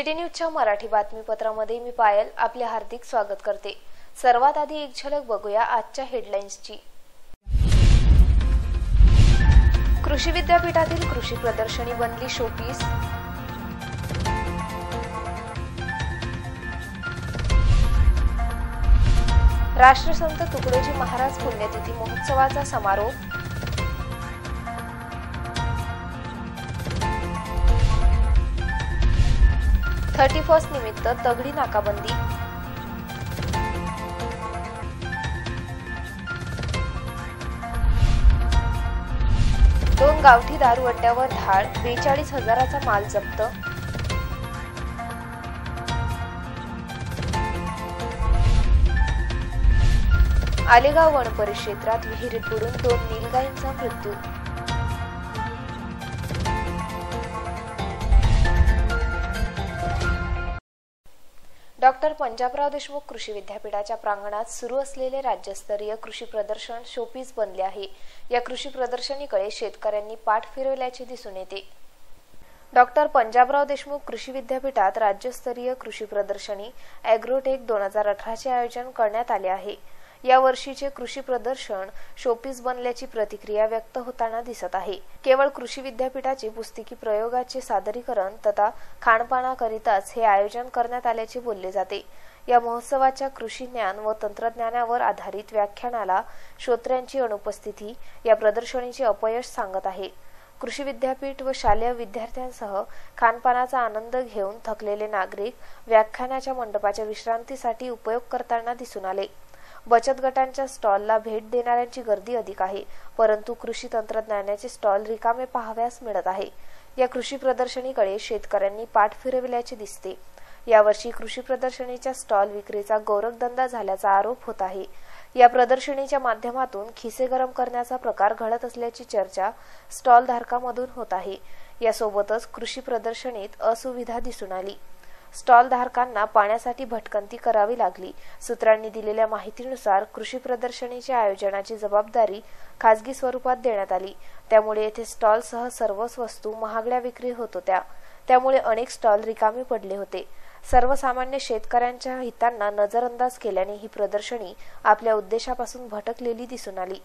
JD न्यूजच्या मराठी बातमीपत्रामध्ये मी पायल आपले हार्दिक स्वागत करते। सर्वात आधी एक झलक बघूया आजच्या हेडलाईन्सची। कृषी विद्यापीठातील कृषी प्रदर्शनी बनली शोपीस। राष्ट्रसंत तुकडोजी महाराज पुण्यतिथी महोत्सवाचा समारोप। 31 निमित्त तगडी नाकाबंदी। दोन गावठी दारू अड्ड्यावर धाड, 42,000चा माल जप्त। आलेगाव वन परिक्षेत्रात विहिरीत बुडून 2 नीलगायींचा मृत्यू। डॉक्टर पंजाबराव देशमुख कृषी विद्यापीठाच्या प्रांगणात सुरू असलेले राज्यस्तरीय कृषी प्रदर्शन शोपीस बनले आहे। या कृषी प्रदर्शनीकडे शेतकऱ्यांनी पाठ फिरवल्याचे दिसून येते। डॉक्टर पंजाबराव देशमुख कृषी विद्यापीठात राज्यस्तरीय कृषी प्रदर्शनी ॲग्रोटेक 2018चे आयोजन करण्यात आले आहे। या वर्षीचे कृषी प्रदर्शन शोपीस बनल्याची प्रतिक्रिया व्यक्त होताना दिसत आहे। केवळ कृषी विद्यापीठाचे पुस्तिकी प्रयोगाचे सादरीकरण तथा खाणपानाकरिताच हे आयोजन करण्यात आल्याचे बोलले जाते। या महोत्सवाच्या कृषी ज्ञान व तंत्रज्ञानावर आधारित व्याख्यानाला श्रोत्यांची अनुपस्थिती या प्रदर्शनीचे अपयश सांगत आहे। कृषी विद्यापीठ व शालेय विद्यार्थ्यांसह खानपानाचा आनंद घेऊन थकलेले नागरिक व्याख्यानाच्या मंडपाच्या विश्रांतीसाठी उपयोग करताना दिसून आले। बचत गटांच्या स्टॉलला भेट देणाऱ्यांची गर्दी अधिक आहे, परंतु कृषी तंत्रज्ञानाचे स्टॉल रिकामे पाहाव्यास मिळत आहे। या कृषी प्रदर्शनीकडे शेतकऱ्यांनी पाठ फिरविल्याचे दिसते। यावर्षी कृषी प्रदर्शनीच्या स्टॉल विक्रीचा गोरखधंदा झाल्याचा आरोप होत आहे। या प्रदर्शनीच्या माध्यमातून खिसे गरम करण्याचा प्रकार घडत असल्याची चर्चा स्टॉल धारकांमधून होत आहे। यासोबतच कृषी प्रदर्शनीत असुविधा दिसून आली। स्टॉल धारकांना पाण्यासाठी भटकंती करावी लागली। सूत्रांनी दिलेल्या माहितीनुसार कृषी प्रदर्शनीच्या आयोजनाची जबाबदारी खासगी स्वरूपात देण्यात आली। त्यामुळे येथे स्टॉलसह सर्वच वस्तू महागड्या विक्री होत होत्या। त्यामुळे अनेक स्टॉल रिकामे पडले होते। सर्वसामान्य शेतकऱ्यांच्या हितांना नजरअंदाज केल्याने ही प्रदर्शनी आपल्या उद्देशापासून भटकलेली दिसून आली।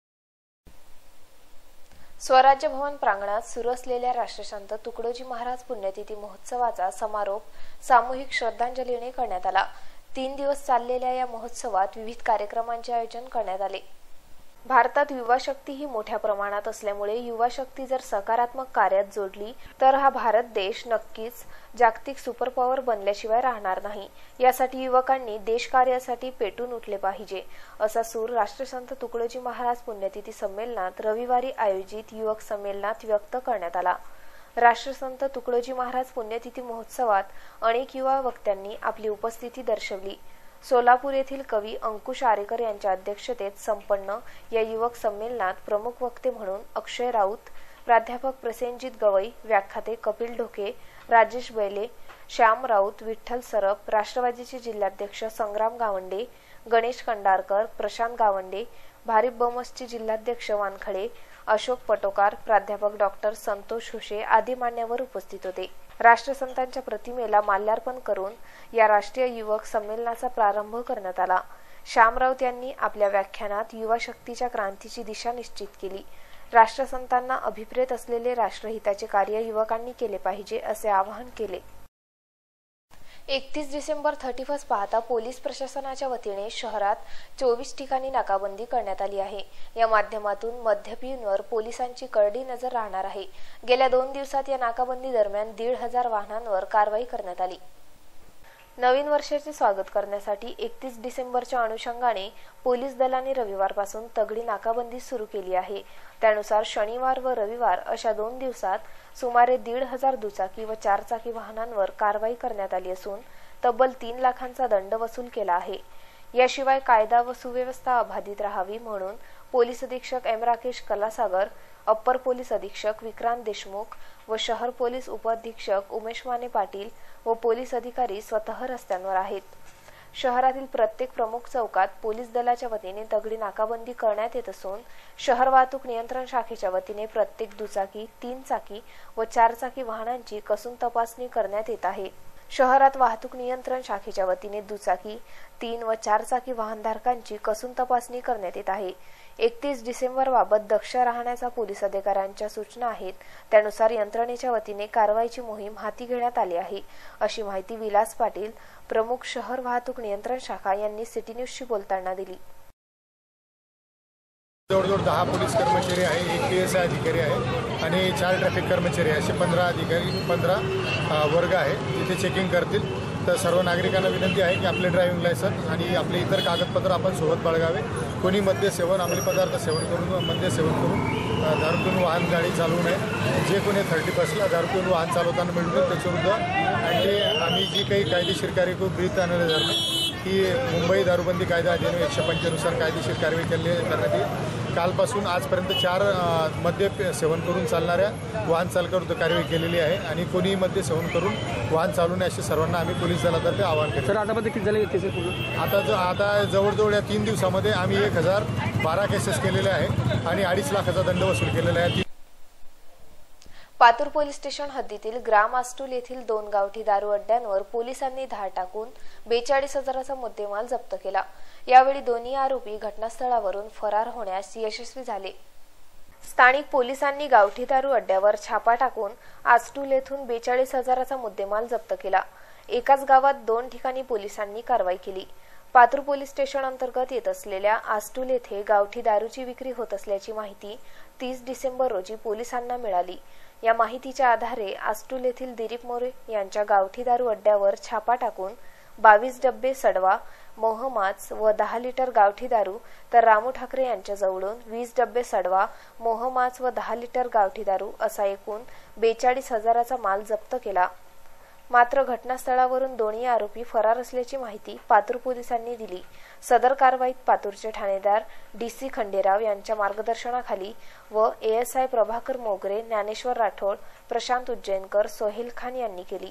स्वराज्य भवन प्रांगणात सुरू असलेल्या राष्ट्रसंत तुकडोजी महाराज पुण्यतिथी महोत्सवाचा समारोप सामूहिक श्रद्धांजलीने करण्यात आला। 3 दिवस चाललेल्या या महोत्सवात विविध कार्यक्रमांचे आयोजन करण्यात आले। भारतात युवा शक्ती ही मोठ्या प्रमाणात असल्यामुळे युवा शक्ती जर सकारात्मक कार्यात जोडली तर हा भारत देश नक्कीच जागतिक सुपर पॉवर बनल्याशिवाय राहणार नाही। यासाठी युवकांनी देशकार्यासाठी पेटून उठले पाहिजे, असा सूर राष्ट्रसंत तुकडोजी महाराज पुण्यतिथी संमेलनात रविवारी आयोजित युवक संमेलनात व्यक्त करण्यात आला। राष्ट्रसंत तुकडोजी महाराज पुण्यतिथी महोत्सवात अनेक युवा वक्त्यांनी आपली उपस्थिती दर्शवली। सोलापूर येथील कवी अंकुश आरेकर यांच्या अध्यक्षतेत संपन्न या युवक संमेलनात प्रमुख वक्ते म्हणून अक्षय राऊत, प्राध्यापक प्रसेनजित गवई, व्याख्याते कपिल ढोके, राजेश बैले, श्याम राऊत, विठ्ठल सरप, राष्ट्रवादीचे जिल्हाध्यक्ष संग्राम गावंडे, गणेश कंडारकर, प्रशांत गावंडे, भारिप बमसचे जिल्हाध्यक्ष वानखडे, अशोक पटोकार, प्राध्यापक डॉक्टर संतोष हुशे आदी मान्यवर उपस्थित होते। राष्ट्रसंतांच्या प्रतिमेला माल्यार्पण करून या राष्ट्रीय युवक संमेलनाचा प्रारंभ करण्यात आला। श्याम राऊत यांनी आपल्या व्याख्यानात युवा शक्तीच्या क्रांतीची दिशा निश्चित केली। राष्ट्रसंतांना अभिप्रेत असलेले राष्ट्रहिताचे कार्य युवकांनी केले पाहिजे असे आवाहन केले। 31 डिसेंबर 31 पाहता पोलीस प्रशासनाच्या वतीने शहरात 24 ठिकाणी नाकाबंदी करण्यात आली आहे। या माध्यमातून मद्यपींवर पोलिसांची करडी नजर राहणार आहे। गेल्या 2 दिवसात या नाकाबंदी दरम्यान 1,500 वाहनांवर कारवाई करण्यात आली। नवीन वर्षाचे स्वागत करण्यासाठी 31 डिसेंबरच्या अनुषंगाने पोलीस दलाने रविवारपासून तगडी नाकाबंदी सुरू केली आहे। त्यानुसार शनिवार व रविवार अशा 2 दिवसात सुमारे 1,500 दुचाकी व 4 वाहनांवर कारवाई करण्यात आली असून तब्बल 3 लाखांचा दंड वसूल केला आहे। याशिवाय कायदा व सुव्यवस्था अबाधित राहावी म्हणून पोलीस अधीक्षक M Rakesh Kalasagar, upper police अधीक्षक विक्रांत देशमुख व शहर पोलीस उपअधीक्षक उमेश माने पाटील व पोलीस अधिकारी स्वतः रस्त्यांवर आहेत। शहरातील प्रत्येक प्रमुख चौकात पोलीस दलाच्या वतीने दगडी नाकाबंदी करण्यात येत असून शहर वाहतूक नियंत्रण शाखेच्या वतीने प्रत्येक दुचाकी, 3 चाकी व 4 चाकी वाहनांची कसून तपासणी करण्यात येत आहे। शहरात वाहतूक नियंत्रण शाखेच्या वतीने दुचाकी, 3 व 4 चाकी वाहनधारकांची कसून तपासणी करण्यात येत आहे। 31 डिसेंबरबाबत दक्ष राहण्याचा पोलीस अधिकाऱ्यांच्या सूचना आहेत। त्यानुसार यंत्रणेच्या वतीने कारवाईची मोहीम हाती घेण्यात आली आहे, अशी माहिती विलास पाटील, प्रमुख शहर वाहतूक नियंत्रण शाखा यांनी सिटी न्यूजशी बोलताना दिली। जवळजवळ 10 पोलीस कर्मचारी आहे, 1 PSI अधिकारी आहे आणि 4 ट्रॅफिक कर्मचारी असे 15 अधिकारी 15 वर्ग आहे तिथे चेकिंग करतील। तर सर्व नागरिकांना विनंती आहे की आपले ड्रायव्हिंग लायसन्स आणि आपले इतर कागदपत्र आपण सोबत बाळगावे। कोणी मद्य सेवन, अंमली पदार्थ सेवन करून मद्य सेवन करून दारू पिऊन वाहन गाडी चालवू नये। जे कोणी 30+ दारू पिऊन वाहन चालवताना मिळतील त्याच्याविरुद्ध आम्ही जी काही कायदेशीर कार्यवाही गृहीत आणले जाते की मुंबई दारूबंदी कायदा अधिनियम 105 नुसार कायदेशीर कारवाई करण्यात येईल। कालपासून आजपर्यंत 4 मद्य सेवन करून चालणाऱ्या वाहन चालकांविरुद्ध कारवाई केलेली आहे आणि कोणी मद्य सेवन करून वाहन चालवू नये असे सर्वांना आम्ही पोलीस दलातर्फे आवाहन केले। सर आतापर्यंत किती झाले केसेस पूर्ण? आता जवळजवळ या 3 दिवसामध्ये आम्ही 1012 केसेस केलेले आहे आणि 2.5 लाखाचा दंड वसूल केलेला आहे। पातूर पोलीस स्टेशन हद्दीतील ग्राम आस्टूल येथील 2 गावठी दारू अड्ड्यांवर पोलिसांनी धाड टाकून 42,000चा मुद्देमाल जप्त केला। यावेळी दोन्ही आरोपी घटनास्थळावरून फरार होण्यास यशस्वी झाले। स्थानिक पोलिसांनी गावठी दारू अड्ड्यावर छापा टाकून आस्टूल येथून 42,000चा मुद्देमाल जप्त केला। एकाच गावात 2 ठिकाणी पोलिसांनी कारवाई केली। पातूर पोलीस स्टेशन अंतर्गत येत असलेल्या आस्टूल येथे गावठी दारूची विक्री होत असल्याची माहिती 30 डिसेंबर रोजी पोलिसांना मिळाली। या माहितीच्या आधारे आस्टूल येथील दिलीप मोरे यांच्या गावठी दारू अड्ड्यावर छापा टाकून 22 डब्बे सडवा, मोहमाच व 10 लिटर गावठी दारू, तर रामू ठाकरे यांच्या जवळून 20 डब्बे सडवा, मोहमाच व 10 लिटर गावठी दारू असा एकूण 42,000चा माल जप्त केला। मात्र घटनास्थळावरून दोन्ही आरोपी फरार असल्याची माहिती पातूर पोलिसांनी दिली। सदर कारवाईत पातूरचे ठाणेदार DC खंडेराव यांच्या मार्गदर्शनाखाली व ASI प्रभाकर मोगरे, ज्ञानेश्वर राठोड, प्रशांत उज्जैनकर, सोहेल खान यांनी केली।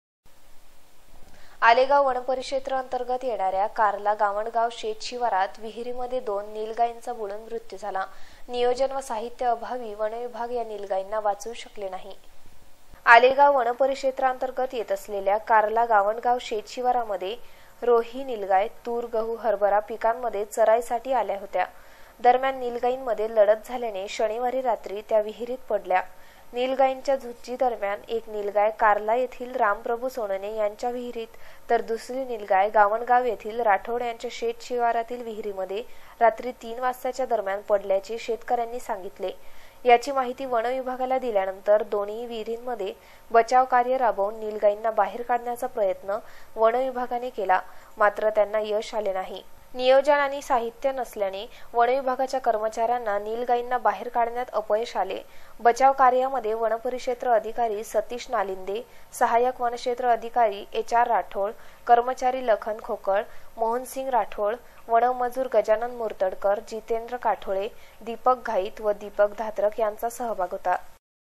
आलेगाव वनपरिक्षेत्र अंतर्गत येणाऱ्या कारला गावणगाव शेत शिवारात विहिरीमध्ये 2 नीलगायींचा बुडून मृत्यू झाला। नियोजन व साहित्य अभावी वनविभाग या नीलगायींना वाचवू शकले नाही। आलेगाव वनपरिक्षेत्रांतर्गत येत असलेल्या कारला गावणगाव शेत शिवारामध्ये रोही नीलगाय तूर, गहू, हरभरा पिकांमध्ये चराईसाठी आल्या होत्या। दरम्यान नीलगायींमध्ये लढत झाल्याने शनिवारी रात्री त्या विहिरीत पडल्या। नीलगायींच्या झुंजी दरम्यान एक नीलगाय कारला येथील रामप्रभू सोनने यांच्या विहिरीत, तर दुसरी नीलगाय गावणगाव येथील राठोड यांच्या शेत शिवारातील विहिरीमध्ये रात्री 3 वाजताच्या दरम्यान पडल्याचे शेतकऱ्यांनी सांगितले। याची माहिती वन विभागाला दिल्यानंतर दोन्ही विहिरींमध्ये बचाव कार्य राबवून नीलगायींना बाहेर काढण्याचा प्रयत्न वन विभागाने केला, मात्र त्यांना यश आले नाही। नियोजन आणि साहित्य नसल्याने वन विभागाच्या कर्मचाऱ्यांना नीलगायींना बाहेर काढण्यात अपयश आले। बचाव कार्यामध्ये वनपरिक्षेत्र अधिकारी सतीश नालिंदे, सहाय्यक वनक्षेत्र अधिकारी HR राठोड, कर्मचारी लखन खोकळ, मोहनसिंग राठोड, वनमजूर गजानन मुर्तडकर, जितेंद्र काठोळे, दीपक घाईत व दीपक धात्रक यांचा सहभाग होता।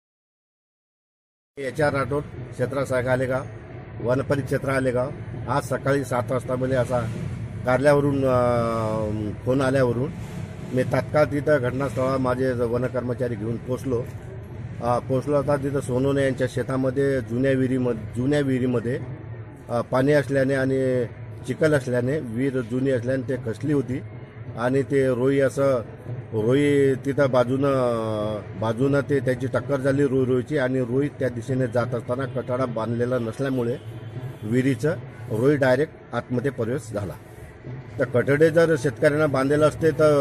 HR राठोड, क्षेत्र सहाय्यक आलेगाव, वनपरिक्षेत्र आलेगाव। आज सकाळी 7 वाजता मध्ये असा कारल्यावरून फोन आल्यावरून मी तात्काळ तिथं घटनास्थळावर माझे वन कर्मचारी घेऊन पोचलो होता। तिथं सोनोने यांच्या शेतामध्ये जुन्या विहिरीमध्ये पाणी असल्याने आणि चिखल असल्याने विहीर जुनी असल्याने ते खचली होती आणि ते रोई तिथं बाजूनं ते त्याची टक्कर झाली रोईची आणि रोई त्या दिशेने जात असताना कठाडा बांधलेला नसल्यामुळे विहिरीचं रोई डायरेक्ट आतमध्ये प्रवेश झाला। तर कठडे जर शेतकऱ्यांना बांधलेलं असते तर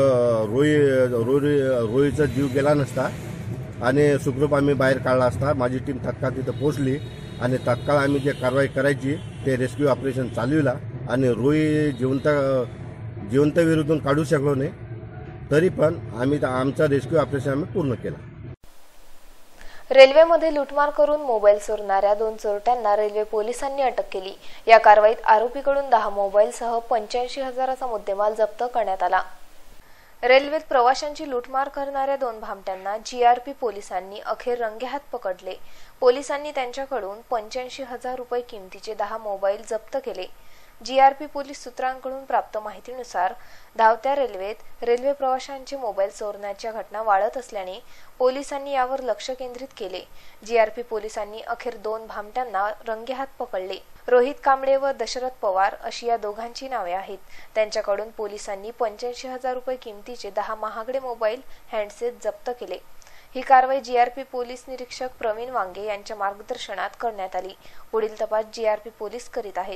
रोईचा जीव गेला नसता आणि सुखरूप आम्ही बाहेर काढला असता। माझी टीम तात्काळ तिथं पोहोचली आणि तात्काळ आम्ही जे कारवाई करायची ते रेस्क्यू ऑपरेशन चालविला आणि रोई जिवंत विहिरीतून काढू शकलो नाही, तरी पण आम्ही आमचा रेस्क्यू ऑपरेशन आम्ही पूर्ण केला। रेल्वेमध्ये लुटमार करून मोबाईल चोरणाऱ्या 2 चोरट्यांना रेल्वे पोलिसांनी अटक केली। या कारवाईत आरोपीकडून 10 मोबाईलसह 85,000चा मुद्देमाल जप्त करण्यात आला। रेल्वेत प्रवाशांची लुटमार करणाऱ्या 2 भामट्यांना GRP पोलिसांनी अखेर रंगेहात पकडले। पोलिसांनी त्यांच्याकडून 85,000 रुपये किमतीचे 10 मोबाईल जप्त केले। जीआरपी पोलीस सूत्रांकडून प्राप्त माहितीनुसार धावत्या रेल्वेत रेल्वे प्रवाशांचे मोबाईल चोरण्याच्या घटना वाढत असल्याने पोलिसांनी यावर लक्ष केंद्रित केले। जीआरपी पोलिसांनी अखेर 2 भामट्यांना रंगेहात पकडले। रोहित कांबळे व दशरथ पवार अशी या दोघांची नावे आहेत। त्यांच्याकडून पोलिसांनी 85,000 रुपये किमतीचे 10 महागडे मोबाईल हँडसेट जप्त केले। ही कारवाई जीआरपी पोलीस निरीक्षक प्रवीण वांगे यांच्या मार्गदर्शनात करण्यात आली। पुढील तपास जीआरपी पोलीस करीत आहेत।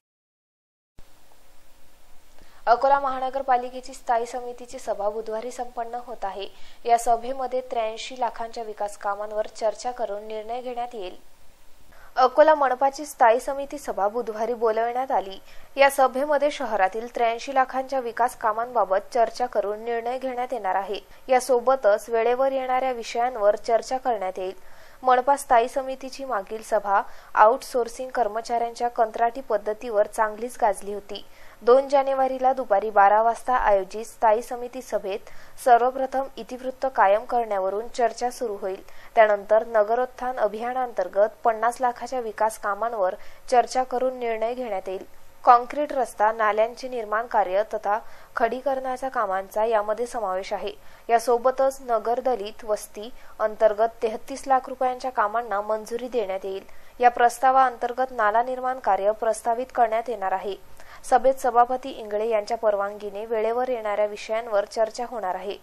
अकोला महानगरपालिकेची स्थायी समितीची सभा बुधवारी संपन्न होत आहे। या सभेमध्ये 83 लाखांच्या विकास कामांवर चर्चा करून निर्णय घेण्यात येईल। अकोला मनपाची स्थायी समिती सभा बुधवारी बोलावण्यात आली। या सभेमध्ये शहरातील 83 लाखांच्या विकास कामांबाबत चर्चा करून निर्णय घेण्यात येणार आहे। यासोबतच वेळेवर येणाऱ्या विषयांवर चर्चा करण्यात येईल। मनपा स्थायी समितीची मागील सभा आउटसोर्सिंग कर्मचाऱ्यांच्या कंत्राटी पद्धतीवर चांगलीच गाजली होती। 2 जानेवारीला दुपारी 12 वाजता आयोजित स्थायी समिती सभेत सर्वप्रथम इतिवृत्त कायम करण्यावरून चर्चा सुरू होईल। त्यानंतर नगरोत्थान अभियानांतर्गत 50 लाखाच्या विकास कामांवर चर्चा करून निर्णय घेण्यात येईल। कॉन्क्रीट रस्ता, नाल्यांचे निर्माण कार्य तथा खडीकरणाच्या कामांचा यामध्ये समावेश आहे। यासोबतच नगर दलित वस्ती अंतर्गत 33 लाख रुपयांच्या कामांना मंजुरी देण्यात येईल। या प्रस्तावाअंतर्गत नाला निर्माण कार्य प्रस्तावित करण्यात येणार आहे। सभेत सभापती इंगळे यांच्या परवानगीने वेळेवर येणाऱ्या विषयांवर चर्चा होणार आहे।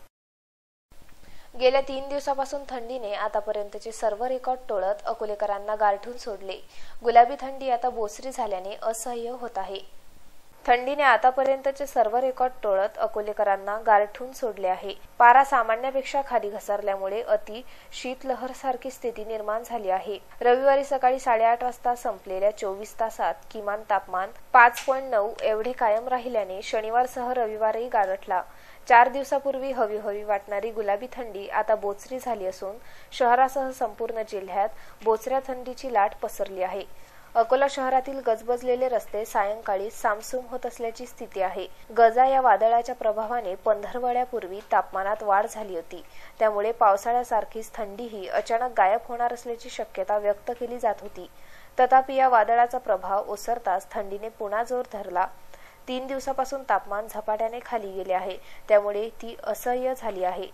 गेल्या 3 दिवसापासून थंडीने आतापर्यंतचे सर्व रेकॉर्ड तोडत अकोलेकरांना गारठून सोडले। गुलाबी थंडी आता बोचरी झाल्याने असह्य होत आहे। थंडीने आतापर्यंतचे सर्व रेकॉर्ड तोडत अकोलेकरांना गारठून सोडले आहे। पारा सामान्यापेक्षा खाली घसरल्यामुळे अति शीतलहर सारखी स्थिती निर्माण झाली आहे। रविवारी सकाळी 8:30 वाजता संपलेल्या 24 तासात किमान तापमान 5.9 एवढे कायम राहिल्याने शनिवारसह रविवारही गारठला। 4 दिवसापूर्वी हवी हवी वाटणारी गुलाबी थंडी आता बोचरी झाली असून शहरासह संपूर्ण जिल्ह्यात बोचऱ्या थंडीची लाट पसरली आहे। अकोला शहरातील गजबजलेले रस्ते सायंकाळी सामसूम होत असल्याची स्थिती आहे। गजा या वादळाच्या प्रभावाने पंधरवड्यापूर्वी तापमानात वाढ झाली होती। त्यामुळे पावसाळ्यासारखीच थंडीही अचानक गायब होणार असल्याची शक्यता व्यक्त केली जात होती। तथापि या वादळाचा प्रभाव ओसरताच थंडीने पुन्हा जोर धरला। 3 दिवसापासून तापमान झपाट्याने खाली गेले आहे, त्यामुळे ती असह्य झाली आहे।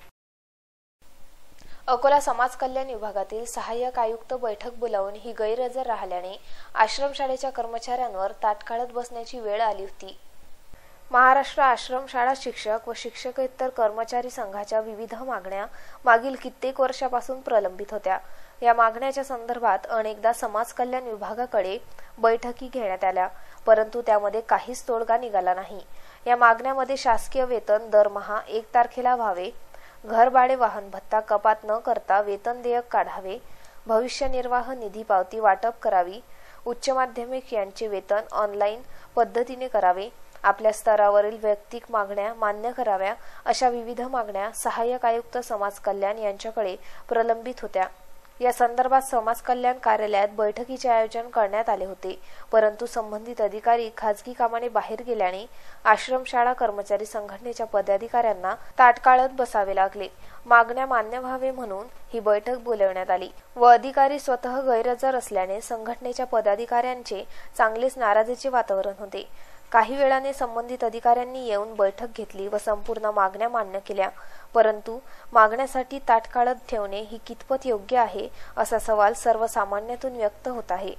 अकोला समाज कल्याण विभागातील सहाय्यक आयुक्त बैठक बोलावून ही गैरहजर राहिल्याने आश्रमशाळेच्या कर्मचाऱ्यांवर ताटकाळत बसण्याची वेळ आली होती। महाराष्ट्र आश्रमशाळा शिक्षक व शिक्षकेतर कर्मचारी संघाच्या विविध मागण्या मागील कित्येक वर्षापासून प्रलंबित होत्या। या मागण्याच्या संदर्भात अनेकदा समाज कल्याण विभागाकडे बैठकी घेण्यात आल्या, परंतु त्यामध्ये काहीच तोडगा निघाला नाही। या मागण्यामध्ये शासकीय वेतन दरमहा 1 तारखेला व्हावे, घरभाडे वाहन भत्ता कपात न करता वेतन देयक काढावे, भविष्य निर्वाह निधी पावती वाटप करावी, उच्च माध्यमिक यांचे वेतन ऑनलाईन पद्धतीने करावे, आपल्या स्तरावरील वैयक्तिक मागण्या मान्य कराव्या, अशा विविध मागण्या सहाय्यक आयुक्त समाज कल्याण यांच्याकडे प्रलंबित होत्या। या संदर्भात समाज कल्याण कार्यालयात बैठकीचे आयोजन करण्यात आले होते, परंतु संबंधित अधिकारी खासगी कामाने बाहेर गेल्याने आश्रमशाळा कर्मचारी संघटनेच्या पदाधिकाऱ्यांना ताटकाळत बसावे लागले। मागण्या मान्य व्हावे म्हणून ही बैठक बोलावण्यात आली व अधिकारी स्वतः गैरहजर असल्याने संघटनेच्या पदाधिकाऱ्यांचे चांगलेच नाराजीचे वातावरण होते। काही वेळाने संबंधित अधिकाऱ्यांनी येऊन बैठक घेतली व संपूर्ण मागण्या मान्य केल्या, परंतु मागण्यासाठी ताटकाळत ठेवणे ही कितपत योग्य आहे असा सवाल सर्वसामान्यातून व्यक्त होत आहे।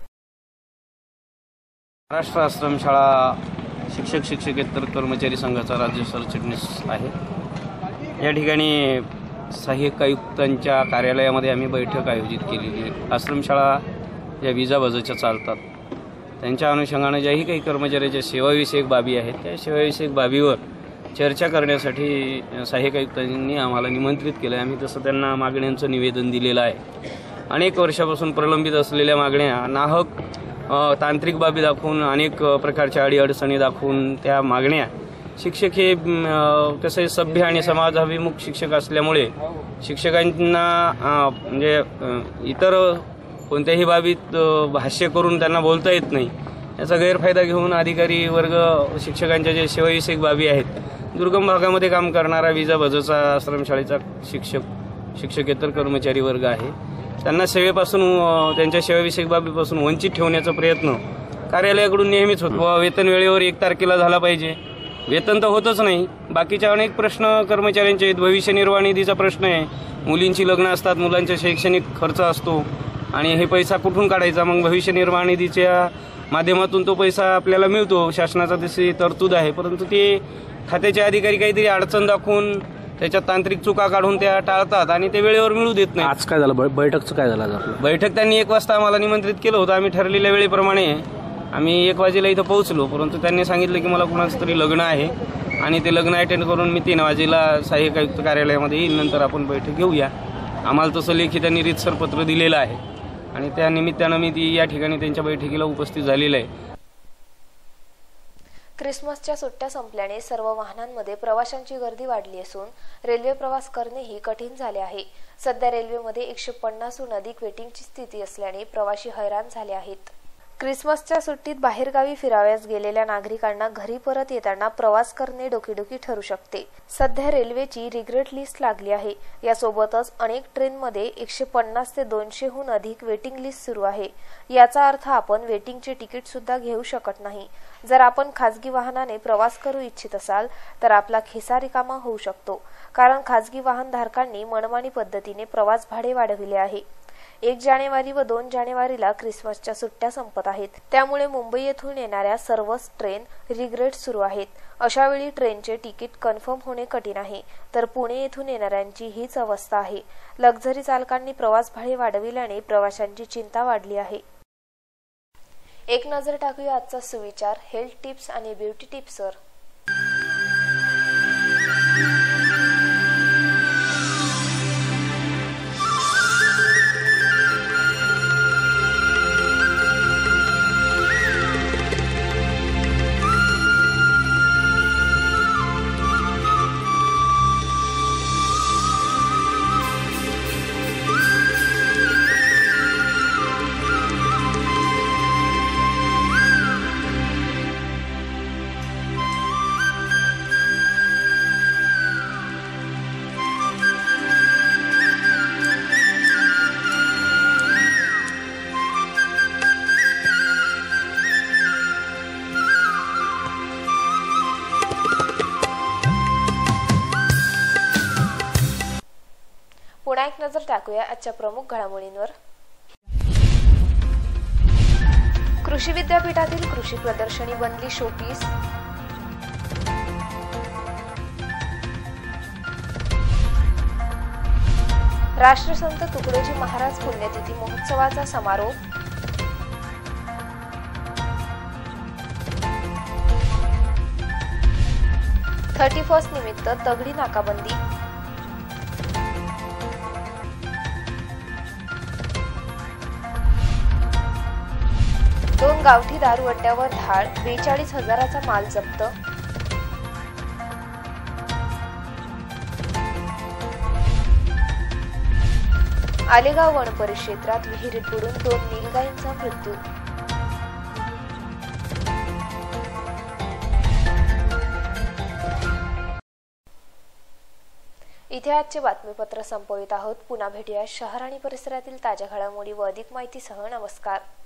महाराष्ट्र आश्रमशाळा शिक्षक शिक्षकेतर कर्मचारी संघाचा राज्य सरचिटणीस आहे। या ठिकाणी सहाय्यक आयुक्तांच्या कार्यालयामध्ये आम्ही बैठक आयोजित केलेली आहे। आश्रमशाळा ज्या विजावजाच्या चालतात त्यांच्या अनुषंगाने ज्याही काही कर्मचाऱ्याच्या सेवाविषयक बाबी आहेत त्या सेवाविषयक बाबीवर चर्चा करण्यासाठी सहाय्यक आयुक्तांनी आम्हाला निमंत्रित केलं आहे। आम्ही तसं त्यांना मागण्यांचं निवेदन दिलेलं आहे। अनेक वर्षापासून प्रलंबित असलेल्या मागण्या नाहक तांत्रिक बाबी दाखवून अनेक प्रकारच्या अडीअडचणी दाखवून त्या मागण्या शिक्षक हे तसे सभ्य आणि समाजाभिमुख शिक्षक असल्यामुळे शिक्षकांना म्हणजे इतर कोणत्याही बाबीत भाष्य करून त्यांना बोलता येत नाही। याचा गैरफायदा घेऊन अधिकारी वर्ग शिक्षकांच्या जे सेवाविषयक बाबी आहेत, दुर्गम भागामध्ये काम करणारा विजावजाचा आश्रमशाळेचा शिक्षकेतर कर्मचारी वर्ग आहे, त्यांना सेवेपासून त्यांच्या सेवाविषयक बाबीपासून वंचित ठेवण्याचा प्रयत्न कार्यालयाकडून नेहमीच होत बुवा वेतन वेळेवर 1 तारखेला झाला पाहिजे. वेतन तर होतच नाही. बाकीचे अनेक प्रश्न कर्मचाऱ्यांचे आहेत. भविष्य निर्वाह निधीचा प्रश्न आहे. मुलींची लग्न असतात, मुलांचा शैक्षणिक खर्च असतो आणि हे पैसा कुठून काढायचा. मग भविष्य निर्वाह निधीच्या माध्यमातून तो पैसा आपल्याला मिळतो. शासनाचा तशी तरतूद आहे, परंतु ते खात्याचे अधिकारी काहीतरी अडचण दाखवून त्याच्यात तांत्रिक चुका काढून त्या टाळतात आणि ते वेळेवर मिळू देत नाही. आज काय झालं, बैठकचं काय झालं? बैठक त्यांनी 1 वाजता आम्हाला निमंत्रित केलं होतं. आम्ही ठरलेल्या वेळेप्रमाणे आम्ही 1 वाजेला इथं पोहोचलो, परंतु त्यांनी सांगितलं की मला कुणाचं तरी लग्न आहे आणि ते लग्न अटेंड करून मी 3 वाजेला सहाय्यक आयुक्त कार्यालयामध्ये येईल, नंतर आपण बैठक घेऊया. आम्हाला तसं लेखी त्यांनी रीतसर पत्र दिलेलं आहे आणि त्या निमित्तानं मी या ठिकाणी त्यांच्या बैठकीला उपस्थित झालेलं आहे. क्रिसमसच्या सुट्ट्या संपल्याने सर्व वाहनांमध्ये प्रवाशांची गर्दी वाढली असून रेल्वे प्रवास करणेही कठीण झाले आहे. सध्या रेल्वेमध्ये 150हून अधिक वेटिंगची स्थिती असल्याने प्रवासी हैराण झाले आहेत. क्रिसमसच्या सुट्टीत बाहेरगावी फिरावयास गेलेल्या नागरिकांना घरी परत येताना प्रवास करणे डोकेदुखी ठरू शकते. सध्या रेल्वेची रिग्रेट लिस्ट लागली आहे. यासोबतच अनेक ट्रेनमध्ये 150 ते 200हून अधिक वेटिंग लिस्ट सुरू आहे. याचा अर्थ आपण वेटिंगचे तिकीट सुद्धा घेऊ शकत नाही. जर आपण खासगी वाहनाने प्रवास करू इच्छित असाल तर आपला खिसा रिकामा होऊ शकतो, कारण खासगी वाहनधारकांनी मनमानी पद्धतीने प्रवास भाडे वाढविले आहे. 1 जानेवारी व 2 जानेवारीला क्रिसमसच्या सुट्ट्या संपत आहेत. त्यामुळे मुंबई येथून येणाऱ्या सर्वच ट्रेन रिग्रेट सुरू आहेत. अशावेळी ट्रेनचे तिकीट कन्फर्म होणे कठीण आहे. तर पुणे येथून येणाऱ्यांची हीच अवस्था आहे. लक्झरी चालकांनी प्रवास भाडे वाढविल्याने प्रवाशांची चिंता वाढली आहे. एक नजर टाकूया आजचा सुविचार हेल्थ टिप्स आणि ब्युटी टिप्सवर. पुन्हा एक नजर टाकूया आजच्या प्रमुख घडामोडींवर. कृषी विद्यापीठातील कृषी प्रदर्शनी बनली शोपीस. राष्ट्रसंत तुकडोजी महाराज पुण्यतिथी महोत्सवाचा समारोप. $31 निमित्त तगडी नाकाबंदी. दोन गावठी दारू अड्ड्यावर धाड, 42,000चा माल जप्त. आलेगाव वन परिक्षेत्रात विहिरीत बुडून 2 नीलगायींचा मृत्यू. इथे आजचे बातमीपत्र संपवित आहोत. पुन्हा भेटूया शहर आणि परिसरातील ताज्या घडामोडी व अधिक माहितीसह. नमस्कार.